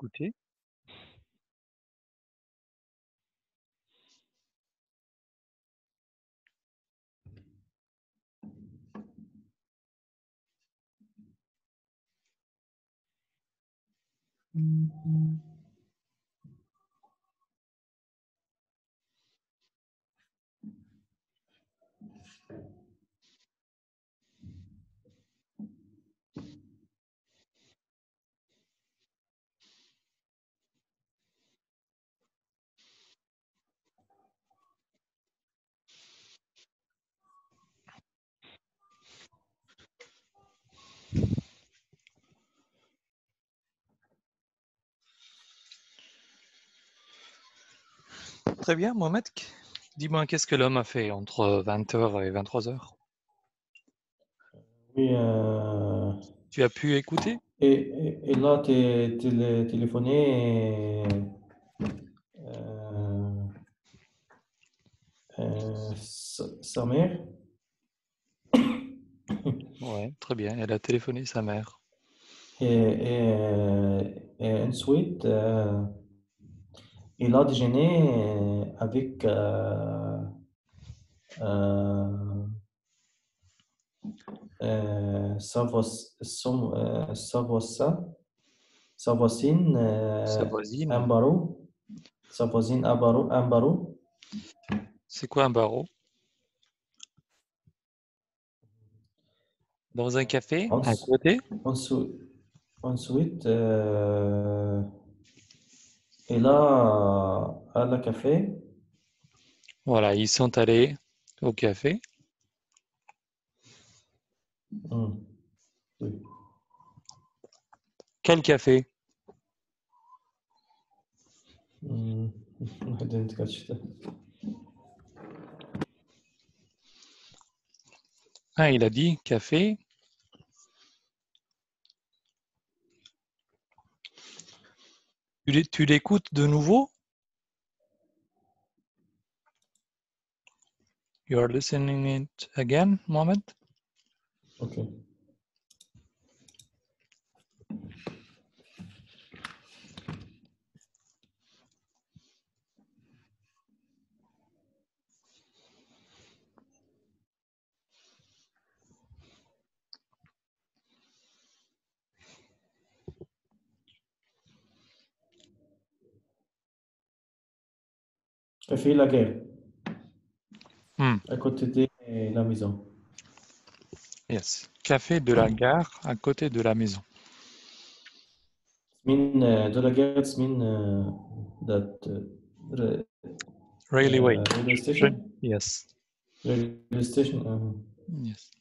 écouter. Très bien, Mohamed. Dis-moi, qu'est-ce que l'homme a fait entre 20h et 23h? Oui, Tu as pu écouter? et là, tu téléphoné sa mère Ouais, très bien. Elle a téléphoné sa mère. et ensuite, il a déjeuné avec euh, sa voisine Sa voisine. Amparo, sa voisine Amparo. C'est quoi un barreau? Dans un café à Ens- côté? Ensuite, ensuite il a à la café. Voilà, ils sont allés au café. Hmm, oui. Quel café? Hmm, I didn't catch that. Ah, il a dit café. Tu l'écoutes de nouveau? You are listening it again, Mohamed? Okay. Café La Guerre, Hmm, à côté de la maison. yes. Café de la gare à côté de la maison. De la Guerre, it's mean that re- Railway. railway station. Yes. Railway station. Yes.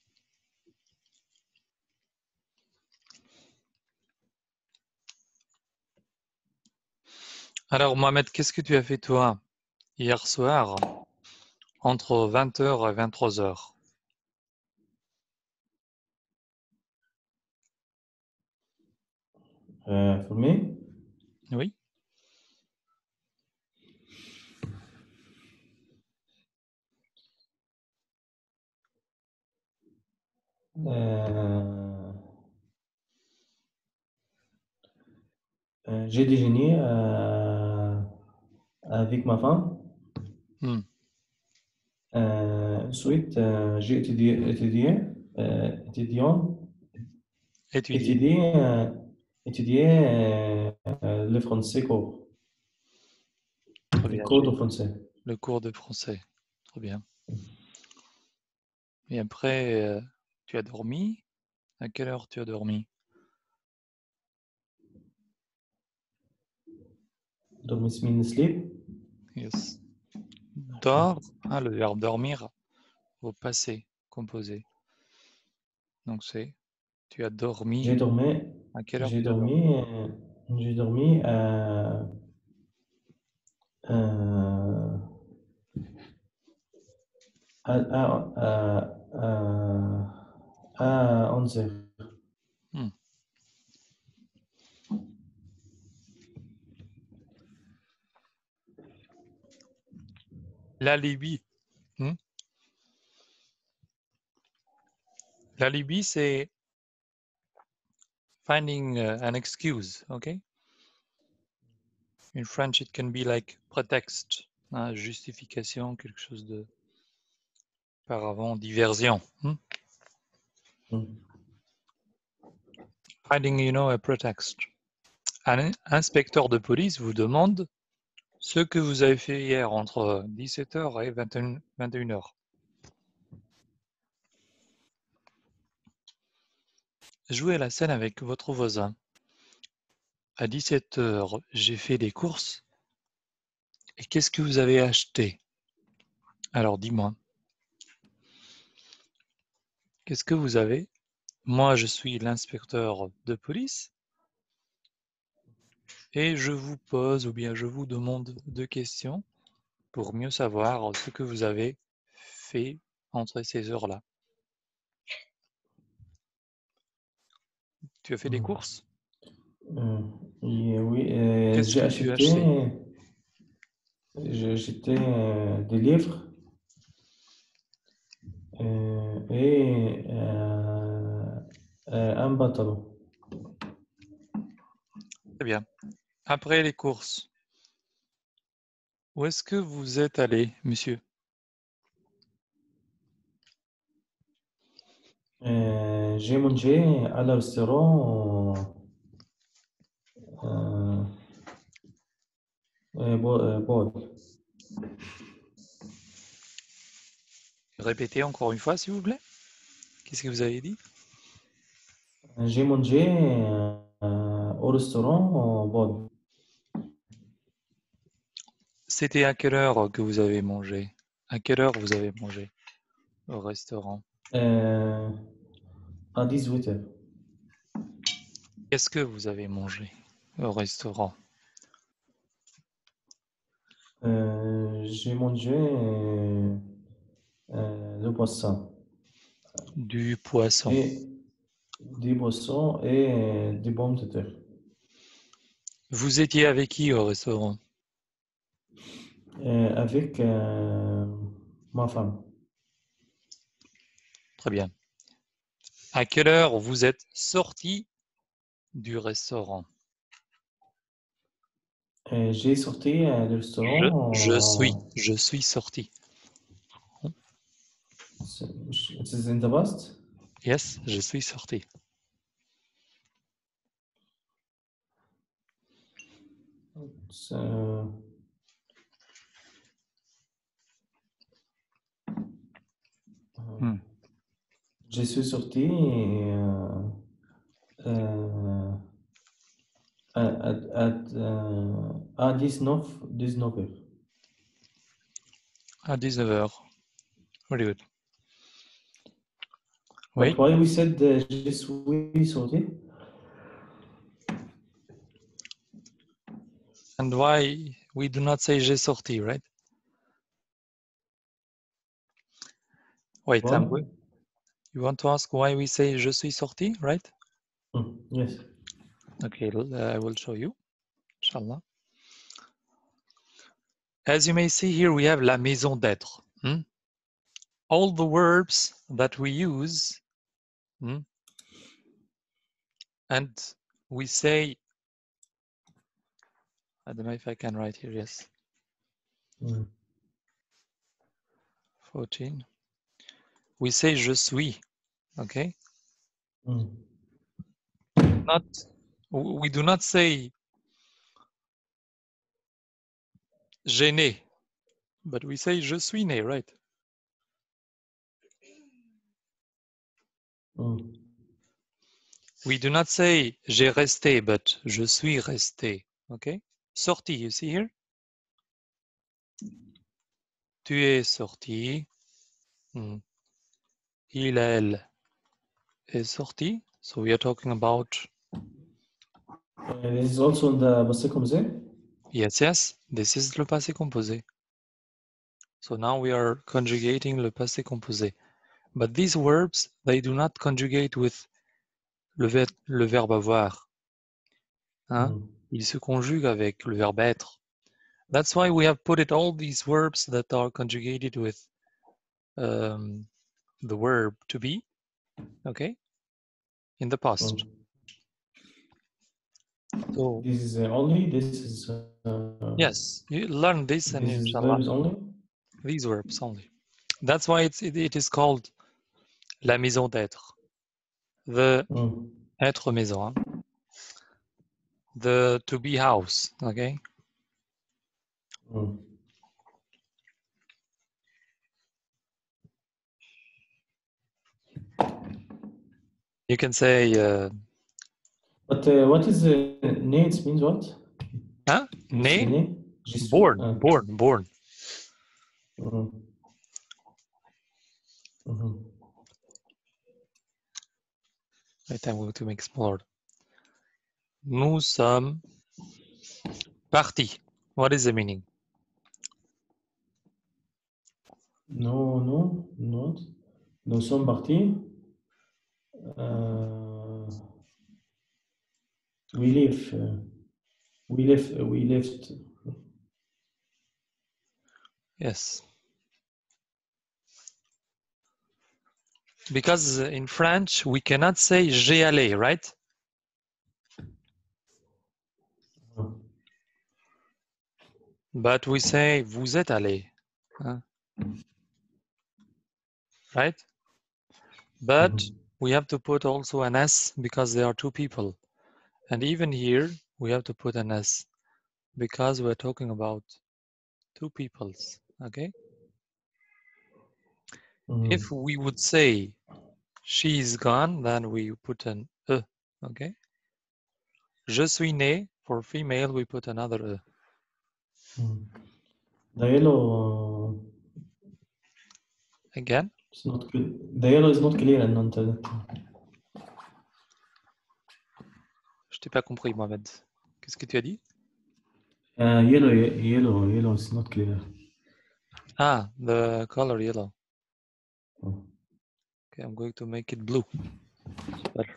Alors, Mohamed, qu'est-ce que tu as fait toi hier soir entre 20h et 23h? For me, Oui. euh, j'ai déjeuné avec ma femme. Hmm. Ensuite, j'ai étudiant, Étudier. étudié, étudié le français cours, Très le bien. cours de français. Le cours de français. Très bien. Et après, tu as dormi? À quelle heure tu as dormi? Donc, mean sleep. Yes. Dors. Ah, le verbe dormir au passé composé. Donc c'est tu as J'ai dormi. dormi, À quelle heure j'ai tu as dormi? dormi, j'ai dormi euh, à, à, à 11 heures. Hmm. L'alibi. Hmm. L'alibi, c'est finding an excuse, ok? In French, it can be like prétexte, hein, justification, quelque chose de paravent, diversion. Finding, a pretext. Un inspecteur de police vous demande ce que vous avez fait hier entre 17h et 21h. Jouez la scène avec votre voisin. À 17h, j'ai fait des courses. Et qu'est-ce que vous avez acheté? Alors dis-moi. Qu'est-ce que vous avez? Moi, je suis l'inspecteur de police. Et je vous pose ou bien je vous demande 2 questions pour mieux savoir ce que vous avez fait entre ces heures-là. Tu as fait des courses? Oui, Qu'est-ce j'ai que tu as acheté? j'ai acheté des livres et un pantalon. Très bien. Après les courses, où est-ce que vous êtes allé, monsieur? J'ai mangé à le restaurant Paul. Répétez encore une fois, s'il vous plaît. Qu'est-ce que vous avez dit? J'ai mangé au restaurant Paul. C'était à quelle heure que vous avez mangé? À quelle heure vous avez mangé au restaurant? À 18h. Qu'est-ce que vous avez mangé au restaurant? J'ai mangé le poisson Du poisson. et des poissons et des pommes de terre. Vous étiez avec qui au restaurant? Avec ma femme. Très bien. À quelle heure vous êtes sorti du restaurant? J'ai sorti du Je, restaurant. je suis sorti. C'est in the past. Yes, je suis sorti. C'est, Hmm. je suis sorti euh, à 19 heures. À 19h. Very good. But Oui. why we said je suis sorti? And why we do not say j'ai sorti, right? Wait, Why? you want to ask why we say je suis sorti, right? Yes. Okay, I will show you, inshallah. As you may see here, we have la maison d'être. All the verbs that we use, and we say, I don't know if I can write here, yes. 14. We say je suis, okay? We do not say j'ai né, but we say je suis né, right? We do not say j'ai resté, but je suis resté, okay? Sorti, you see here? Tu es sorti. Il, elle est sorti. So we are talking about. This is also in the passé composé. Yes, yes. This is le passé composé. So now we are conjugating le passé composé. But these verbs, they do not conjugate with le verbe avoir. Ils se conjuguent avec le verbe être. That's why we have put it all these verbs that are conjugated with the verb to be, okay, in the past. So This is only. This is. yes, you learn this and This is inshallah, verbs only. these verbs only. That's why it is called la maison d'être. The être maison. The to be house, okay? You can say But what is né? It means what? huh? Né? Né? Je suis. Born. Wait, I'm going to make smaller. Nous sommes partis. What is the meaning? Non, not. Nous sommes partis. We live. We left. Yes. Because in French, we cannot say j'ai allé, right? But we say vous êtes allé. Huh? Right? But we have to put also an S because there are two people. And even here, we have to put an S because we're talking about two peoples, okay? If we would say she's gone, then we put an E, okay? Je suis né, for female, we put another E. The yellow. Again? It's not good. The yellow is not clear and not. Je t'ai pas compris, Mohamed. Qu'est-ce que tu as dit? Yellow is not clear. Ah, the color yellow. Oh. Okay, I'm going to make it blue. Better.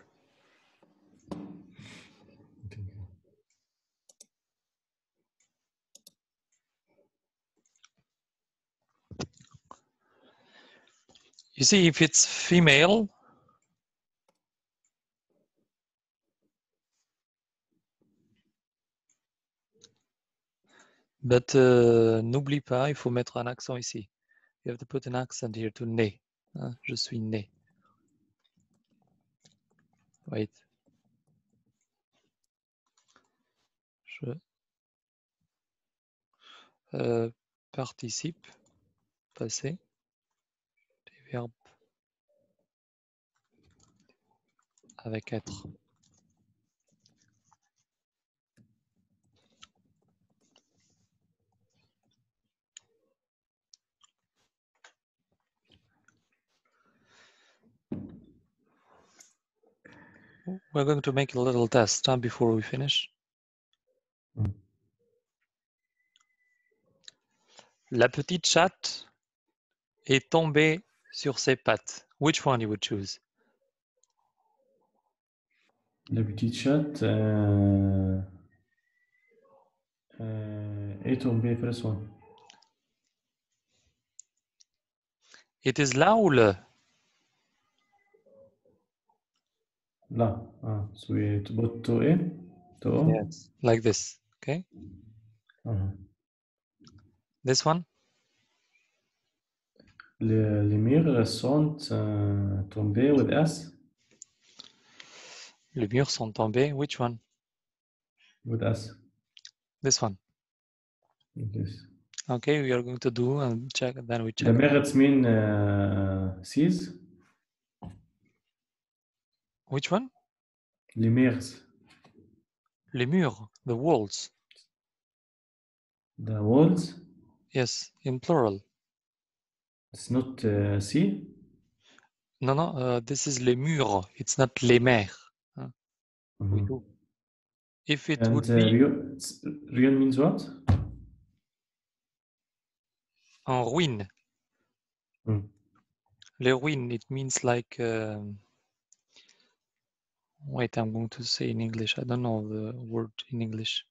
You see, if it's female, but n'oublie pas, il faut mettre un accent ici. You have to put an accent here to né. Je suis né. Wait. Je participe, passé, des verbes avec être. We're going to make a little test before we finish. La petite chatte est tombée sur ses pattes. Which one you would choose? La petite chatte est tombée, first one. It is là ou le? Là. So we put to A. To O. Yes, like this. Okay. This one? Les murs sont tombés with S. Les murs sont tombés. Which one? With S. This one. This. Okay, we are going to do and check, and then we check. The merits mean seas. Which one? Les murs. Les murs, the walls. The walls. Yes, in plural. It's not sea. No, this is les murs. It's not les mers. We do. If it would be ruin means what? en ruine. Les ruines, it means like. Wait, I'm going to say in English. I don't know the word in English.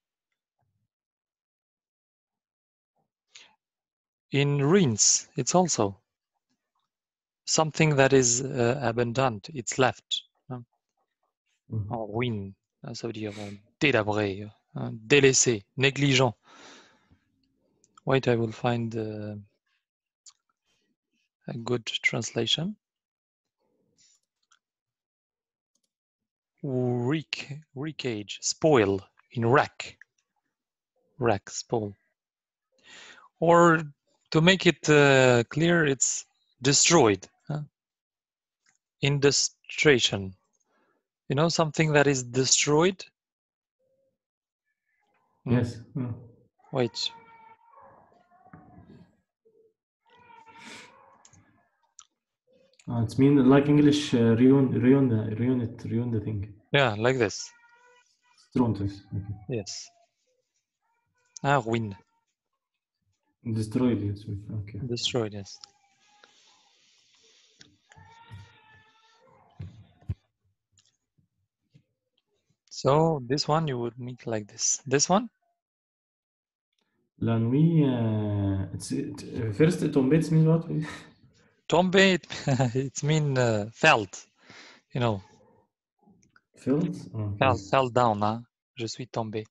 In ruins, it's also something that is abandoned. It's left. En ruine, ça veut dire délabré, délaissé, négligent. Wait, I will find a good translation. Wreckage, spoil, in wreck, spoil. Or to make it clear, it's destroyed, industration. You know, something that is destroyed? Yes. Wait. It's mean like English ruin the thing. Yeah, like this. Strontus. Okay. Yes. Ah, ruin. Destroyed. Yes. Okay. Destroyed, yes. So this one you would make like this. This one? La nuit. First, tombé means what? Tombe, it mean felt. You know, Filled? Okay. fell down. Huh? Je suis tombé.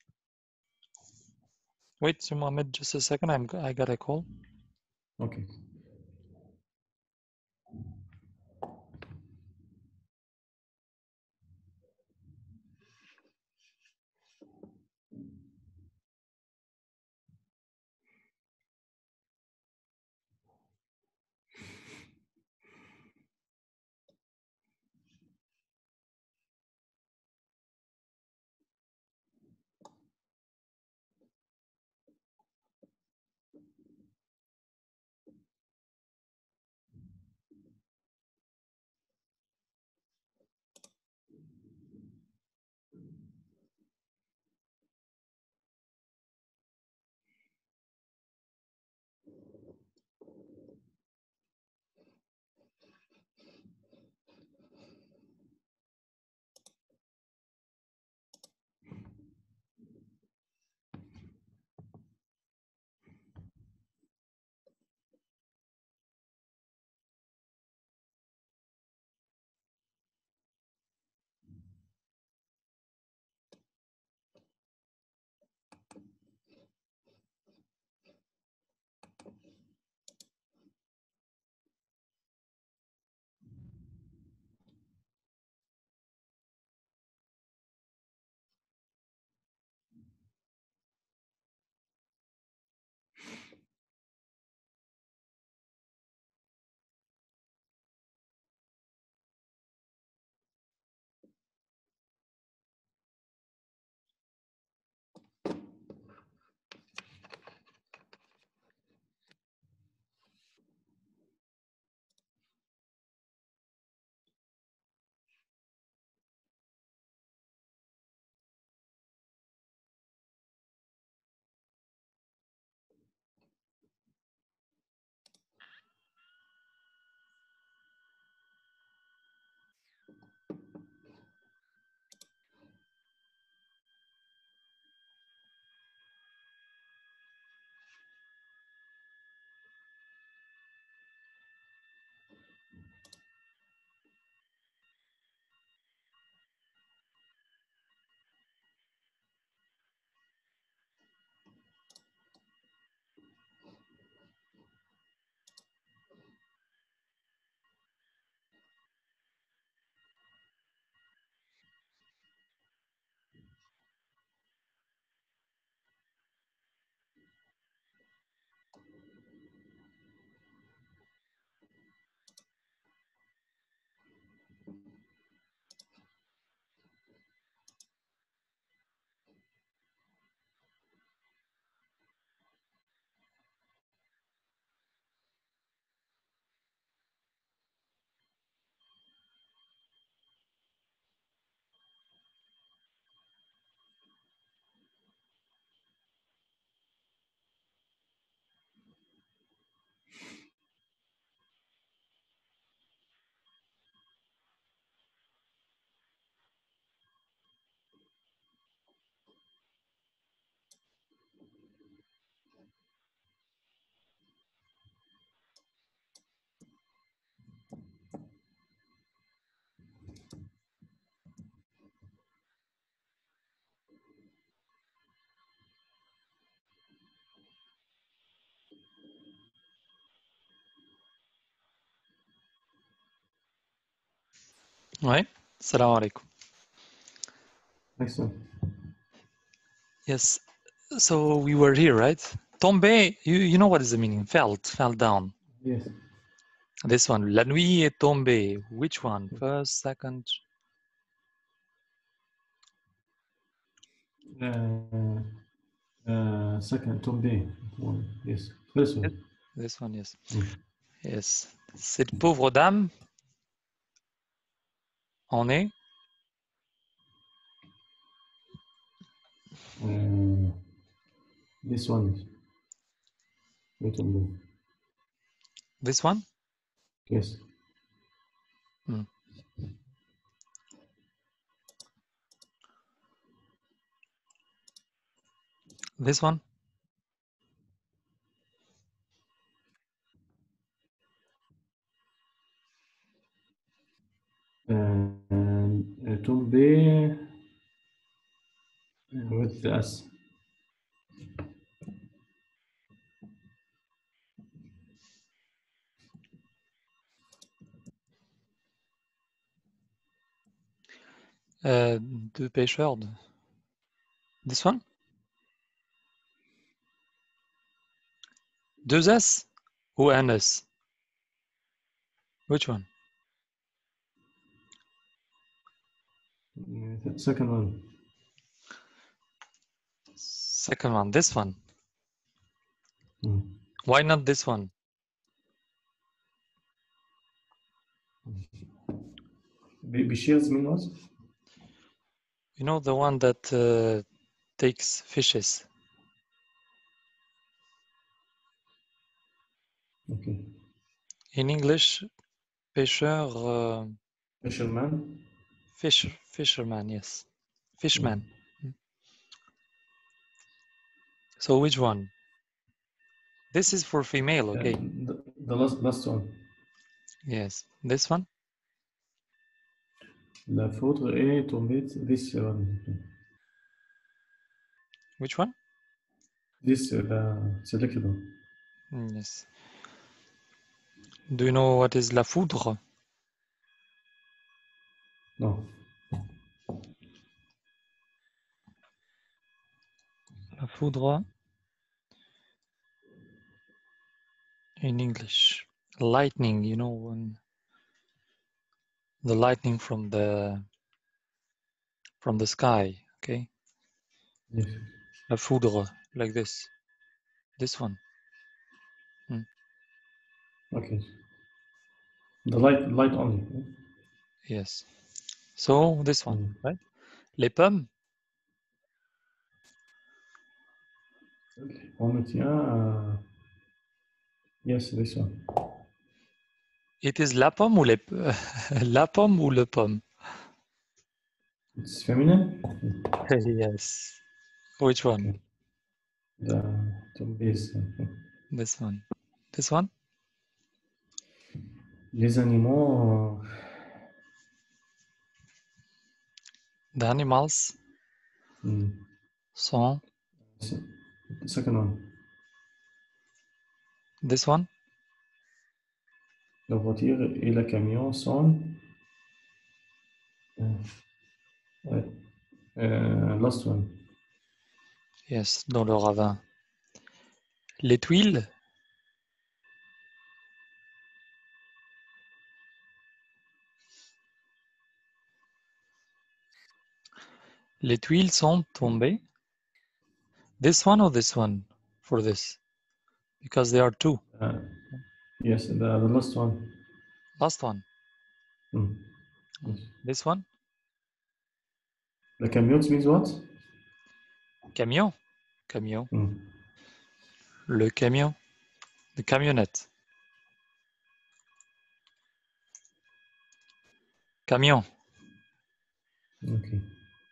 Wait, Mohammed, just a second. I got a call. Okay. Ouais. Salam alaikum. Excellent. Yes. So we were here, right? Tomber, you know what is the meaning? Fell down. Yes. This one. La nuit est tombée. Which one? First, second? Second, tomber. One. Yes. First one. This one, yes. Mm. Yes. Cette pauvre dame en est. This one. Wait a minute. This one? Yes. Hmm. This one? Tomber with the S. Deux pêcheurs. This one? Deux S ou un S? Which one? The second one. Second one. This one. Mm. Why not this one? Bishir's mean what? You know, the one that takes fishes. Okay. In English, pêcheur, Fisherman. fisherman, yes. Fishman. So which one? This is for female, okay? The last one. Yes. This one? La foudre est tombée. This one. Which one? This the selected one. Yes. Do you know what is la foudre? No. La foudre in English. Lightning, you know, when the lightning from the sky, okay? Yes. La foudre, like this. This one. Okay. The light only. Yes. So this one, right? Les pommes. On tient. Yes, this one. It is la pomme ou les la pomme ou le pomme? It's feminine. Yes. Which one? Okay. The tombees. This one. This one? Les animaux. The animals Mm. sont The second one. this one? La voiture et le camion sont. Last one. Yes, dans le ravin. Les tuiles. Les tuiles sont tombées. This one or this one for this? Because there are two. Yes, the last one. Last one. Mm. Yes. This one? The camion means what? Camion. Camion. Mm. Le camion. The camionnette. Camion. Okay.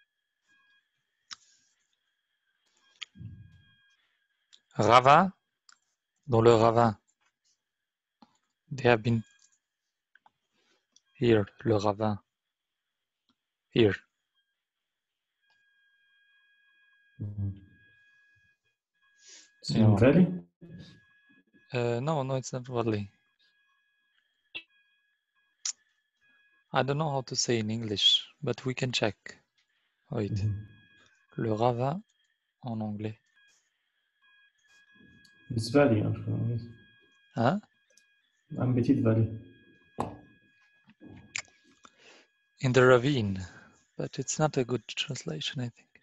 Ravin. Dans le ravin. They have been here. Le ravin. Here. It's in valley? No, it's not Valley. I don't know how to say in English, but we can check. Wait. Le ravin en anglais. It's valley. Hein? Un petit valley. In the ravine, but it's not a good translation, I think.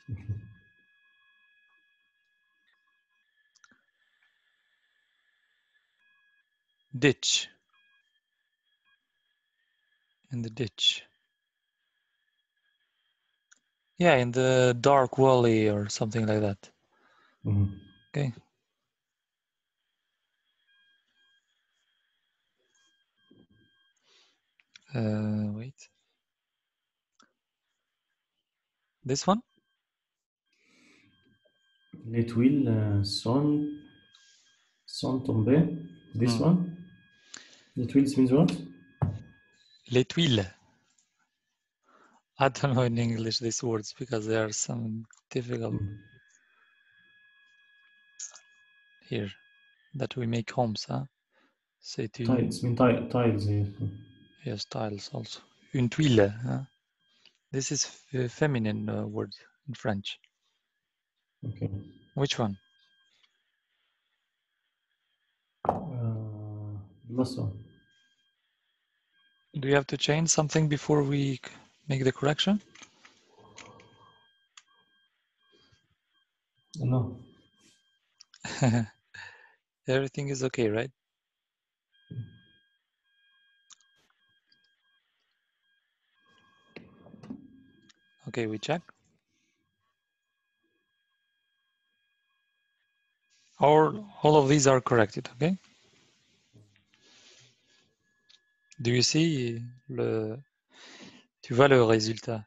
Ditch. In the ditch. Yeah, in the dark valley or something like that. Okay. Wait. This one? Les tuiles sont tombées. This one? The tuiles means what? Les tuiles. I don't know in English these words because there are some difficult here that we make homes, huh? C'est une... Tiles mean tiles. Yes, tiles also. Une tuile, huh? This is a feminine word in French. Okay. Which one? Last one. Do you have to change something before we make the correction? No. Everything is okay, right? Okay, we check. All of these are corrected, okay? Do you see le... Tu vois le résultat?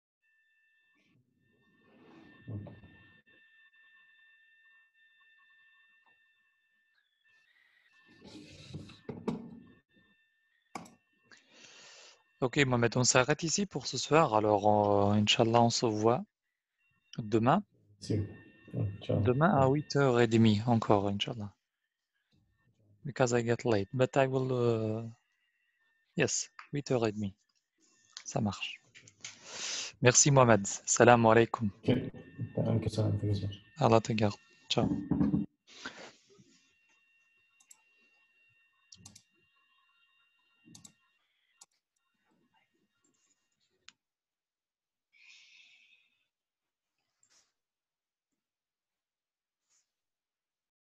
Ok, Mohamed, on s'arrête ici pour ce soir. Alors, Inch'Allah, on se voit demain. Demain à 8h30 encore, Inch'Allah. Because I get late. But I will... Yes, 8h30. Ça marche. Merci, Mohamed. Salam alaikum. Okay. Thank you, sir. Allah te garde. Ciao.